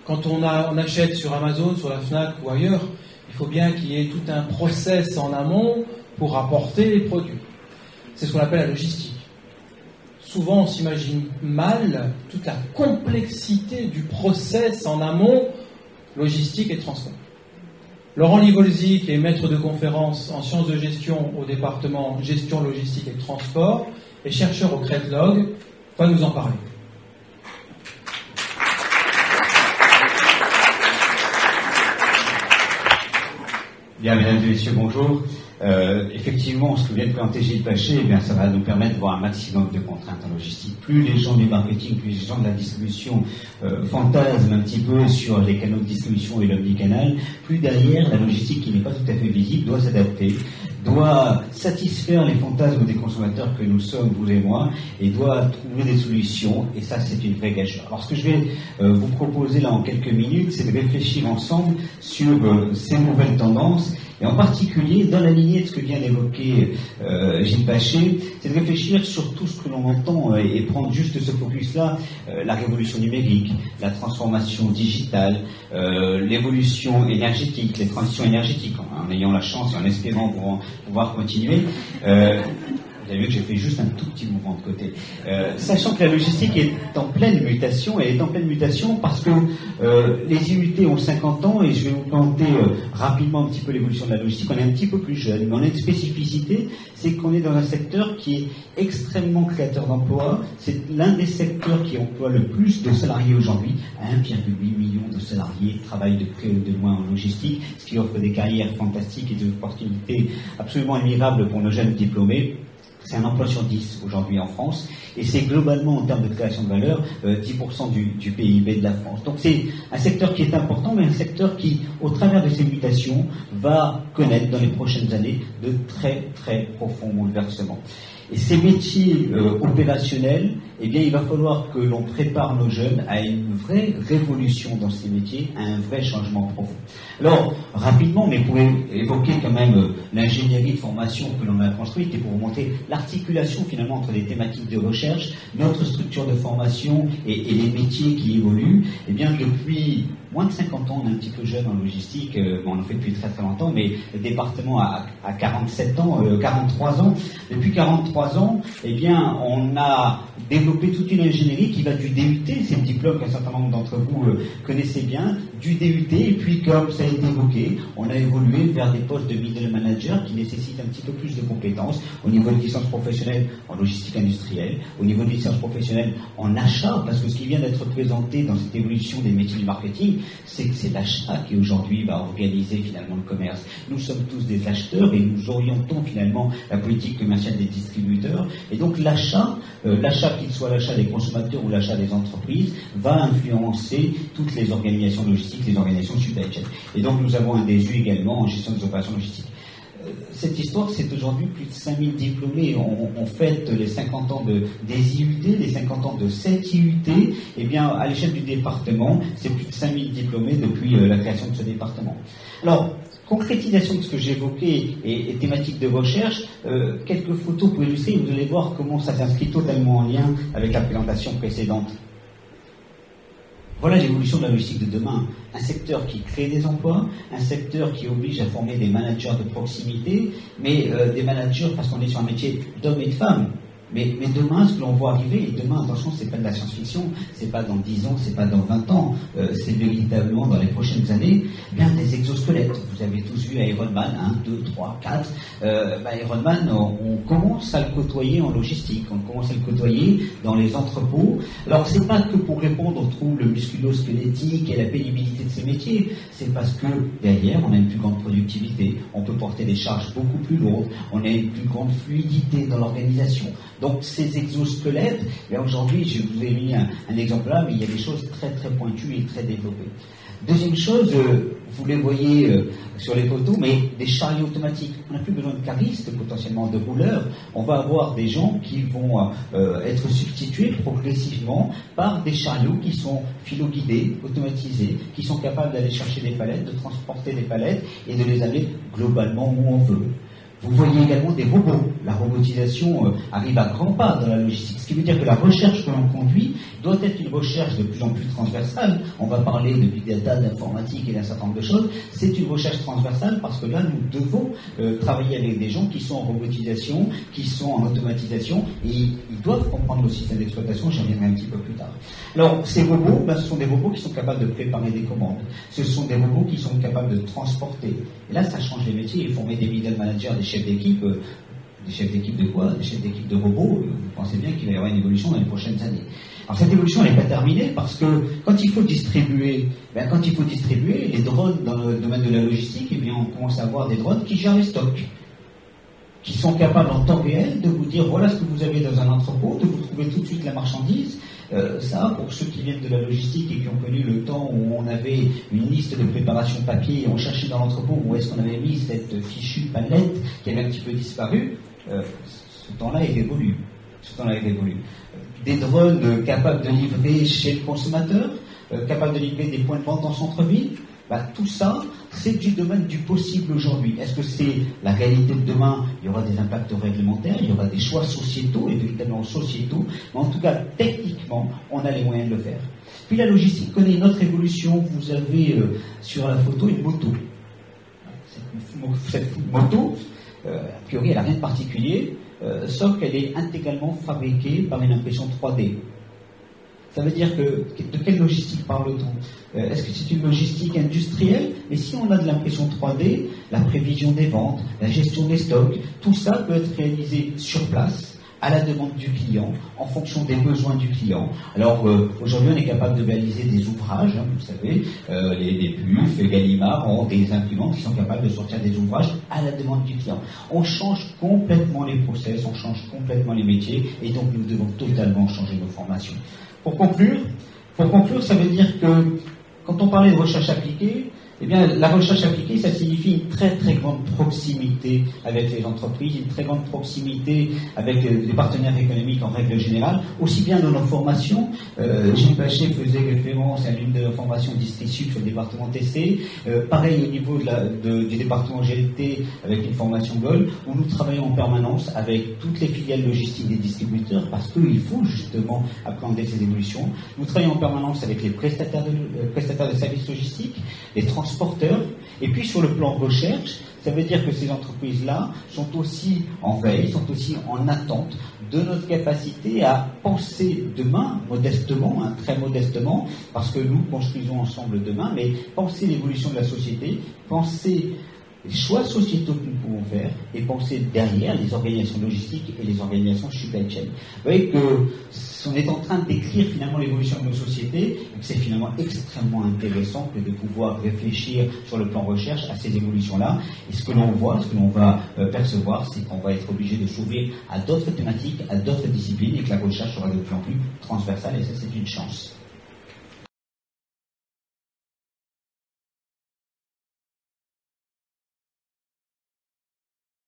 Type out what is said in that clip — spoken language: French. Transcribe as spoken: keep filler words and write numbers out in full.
quand on, a, on achète sur Amazon, sur la Fnac ou ailleurs, il faut bien qu'il y ait tout un process en amont pour apporter les produits. C'est ce qu'on appelle la logistique. Souvent, on s'imagine mal toute la complexité du process en amont, logistique et transport. Laurent Livolzi, qui est maître de conférence en sciences de gestion au département gestion, logistique et transport, et chercheur au Cretlog, va nous en parler. Bien, mesdames et messieurs, bonjour. Euh, effectivement, ce que vient de présenter Gilles Pachet, eh bien, ça va nous permettre de voir un maximum de contraintes en logistique. Plus les gens du marketing, plus les gens de la distribution euh, fantasment un petit peu sur les canaux de distribution et l'omnicanal, plus derrière, la logistique qui n'est pas tout à fait visible doit s'adapter, doit satisfaire les fantasmes des consommateurs que nous sommes, vous et moi, et doit trouver des solutions, et ça, c'est une vraie gageure. Alors, ce que je vais euh, vous proposer là en quelques minutes, c'est de réfléchir ensemble sur euh, ces nouvelles tendances, et en particulier, dans la lignée de ce que vient d'évoquer euh, Gilles Pachet, c'est de réfléchir sur tout ce que l'on entend euh, et prendre juste ce focus-là, euh, la révolution numérique, la transformation digitale, euh, l'évolution énergétique, les transitions énergétiques, en, en ayant la chance et en espérant pouvoir, pouvoir continuer. Euh, Vous avez vu que j'ai fait juste un tout petit mouvement de côté. Euh, sachant que la logistique est en pleine mutation, et elle est en pleine mutation parce que euh, les I U T ont cinquante ans, et je vais vous présenter euh, rapidement un petit peu l'évolution de la logistique. On est un petit peu plus jeune, mais on a une spécificité, c'est qu'on est dans un secteur qui est extrêmement créateur d'emplois. C'est l'un des secteurs qui emploie le plus de salariés aujourd'hui. un virgule huit million de salariés travaillent de près ou de loin en logistique, ce qui offre des carrières fantastiques et des opportunités absolument admirables pour nos jeunes diplômés. C'est un emploi sur dix aujourd'hui en France, et c'est globalement en termes de création de valeur euh, dix pour cent du, du P I B de la France. Donc c'est un secteur qui est important, mais un secteur qui, au travers de ces mutations, va connaître dans les prochaines années de très très profonds bouleversements. Et ces métiers euh, opérationnels, eh bien, il va falloir que l'on prépare nos jeunes à une vraie révolution dans ces métiers, à un vrai changement profond. Alors, rapidement, mais pour évoquer quand même euh, l'ingénierie de formation que l'on a construite et pour vous montrer l'articulation finalement entre les thématiques de recherche, notre structure de formation et, et les métiers qui évoluent, eh bien, depuis moins de cinquante ans, on est un petit peu jeune en logistique, euh, bon, on en fait depuis très très longtemps, mais le département a, a quarante-sept ans, euh, quarante-trois ans. Depuis quarante-trois ans, eh bien, on a développé toute une ingénierie qui va du D U T, c'est un diplôme qu'un certain nombre d'entre vous euh, connaissez bien, du D U T, et puis comme ça a été évoqué, on a évolué vers des postes de middle manager qui nécessitent un petit peu plus de compétences au niveau de licence professionnelle en logistique industrielle, au niveau de licence professionnelle en achat, parce que ce qui vient d'être présenté dans cette évolution des métiers du marketing, c'est que c'est l'achat qui aujourd'hui va organiser finalement le commerce. Nous sommes tous des acheteurs et nous orientons finalement la politique commerciale des distributeurs, et donc l'achat, euh, l'achat qu'il soit l'achat des consommateurs ou l'achat des entreprises, va influencer toutes les organisations logistiques, les organisations de supply chain. Et donc nous avons un D S U également en gestion des opérations logistiques. Cette histoire, c'est aujourd'hui plus de cinq mille diplômés. On, on fête les cinquante ans de, des I U T, les cinquante ans de cette I U T. Eh bien, à l'échelle du département, c'est plus de cinq mille diplômés depuis euh, la création de ce département. Alors, concrétisation de ce que j'évoquais et, et thématique de recherche, euh, quelques photos pour illustrer, vous allez voir comment ça s'inscrit totalement en lien avec la présentation précédente. Voilà l'évolution de la logistique de demain. Un secteur qui crée des emplois, un secteur qui oblige à former des managers de proximité, mais euh, des managers parce qu'on est sur un métier d'hommes et de femmes. Mais, mais demain, ce que l'on voit arriver, et demain, attention, c'est pas de la science-fiction, c'est pas dans dix ans, c'est pas dans vingt ans, euh, c'est véritablement dans les prochaines années, eh bien des exosquelettes. Vous avez tous vu Iron Man, un, deux, trois, quatre. Euh, bah, Iron Man, on, on commence à le côtoyer en logistique, on commence à le côtoyer dans les entrepôts. Alors, c'est pas que pour répondre aux troubles musculo-squelettiques et la pénibilité de ces métiers, c'est parce que derrière, on a une plus grande productivité, on peut porter des charges beaucoup plus lourdes, on a une plus grande fluidité dans l'organisation. Donc ces exosquelettes, et aujourd'hui je vous ai mis un, un exemple là, mais il y a des choses très très pointues et très développées. Deuxième chose, euh, vous les voyez euh, sur les photos, mais des chariots automatiques. On n'a plus besoin de caristes, potentiellement de rouleurs. On va avoir des gens qui vont euh, être substitués progressivement par des chariots qui sont philo-guidés, automatisés, qui sont capables d'aller chercher des palettes, de transporter des palettes et de les amener globalement où on veut. Vous voyez également des robots. La robotisation euh, arrive à grands pas dans la logistique, ce qui veut dire que la recherche que l'on conduit doit être une recherche de plus en plus transversale. On va parler de big data, d'informatique et d'un certain nombre de choses. C'est une recherche transversale parce que là, nous devons euh, travailler avec des gens qui sont en robotisation, qui sont en automatisation, et ils doivent comprendre le système d'exploitation. J'y reviendrai un petit peu plus tard. Alors, ces robots, ben, ce sont des robots qui sont capables de préparer des commandes. Ce sont des robots qui sont capables de transporter. Et là, ça change les métiers. Il faut mettre des middle managers, des chefs d'équipe. Euh, des chefs d'équipe de quoi? Des chefs d'équipe de robots. Euh, vous pensez bien qu'il va y avoir une évolution dans les prochaines années. Alors, cette évolution, elle n'est pas terminée parce que quand il faut distribuer, ben, quand il faut distribuer les drones dans le domaine de la logistique, eh bien, on commence à avoir des drones qui gèrent les stocks, qui sont capables en temps réel de vous dire voilà ce que vous avez dans un entrepôt, de vous trouver tout de suite la marchandise. Euh, ça, pour ceux qui viennent de la logistique et qui ont connu le temps où on avait une liste de préparation papier et on cherchait dans l'entrepôt où est-ce qu'on avait mis cette fichue palette qui avait un petit peu disparu, euh, ce temps-là est révolu. Ce temps-là est révolu. Des drones euh, capables de livrer chez le consommateur, euh, capables de livrer des points de vente en centre-ville, bah, tout ça, c'est du domaine du possible aujourd'hui. Est-ce que c'est la réalité de demain? Il y aura des impacts réglementaires, il y aura des choix sociétaux, et véritablement sociétaux, mais en tout cas, techniquement, on a les moyens de le faire. Puis la logistique connaît une autre évolution. Vous avez euh, sur la photo une moto. Cette, cette moto, euh, a priori, elle n'a rien de particulier, euh, sauf qu'elle est intégralement fabriquée par une impression trois D. Ça veut dire que, de quelle logistique parle-t-on? euh, Est-ce que c'est une logistique industrielle? Et si on a de l'impression trois D, la prévision des ventes, la gestion des stocks, tout ça peut être réalisé sur place, à la demande du client, en fonction des besoins du client. Alors, euh, aujourd'hui, on est capable de réaliser des ouvrages, hein, vous savez, euh, les, les Buff et Gallimard ont des imprimantes qui sont capables de sortir des ouvrages à la demande du client. On change complètement les process, on change complètement les métiers, et donc nous devons totalement changer nos formations. Pour conclure, pour conclure, ça veut dire que quand on parlait de recherche appliquée, eh bien, la recherche appliquée, ça signifie une très très grande proximité avec les entreprises, une très grande proximité avec les partenaires économiques en règle générale, aussi bien dans nos formations. Euh, Gilles Bachet faisait référence à l'une de nos formations district sur le département T C, euh, pareil au niveau de la, de, du département G L T avec une formation G O L, où nous travaillons en permanence avec toutes les filiales logistiques des distributeurs, parce qu'il faut justement appréhender ces évolutions. Nous travaillons en permanence avec les prestataires de, euh, prestataires de services logistiques, les transporteurs, et puis sur le plan recherche, ça veut dire que ces entreprises-là sont aussi en veille, sont aussi en attente de notre capacité à penser demain, modestement, hein, très modestement, parce que nous construisons ensemble demain, mais penser l'évolution de la société, penser les choix sociétaux que nous pouvons faire et penser derrière les organisations logistiques et les organisations supply chain. Vous voyez que on est en train de décrire finalement l'évolution de nos sociétés et que c'est finalement extrêmement intéressant que de pouvoir réfléchir sur le plan recherche à ces évolutions-là. Et ce que l'on voit, ce que l'on va euh, percevoir, c'est qu'on va être obligé de s'ouvrir à d'autres thématiques, à d'autres disciplines et que la recherche sera de plus en plus transversale et ça c'est une chance.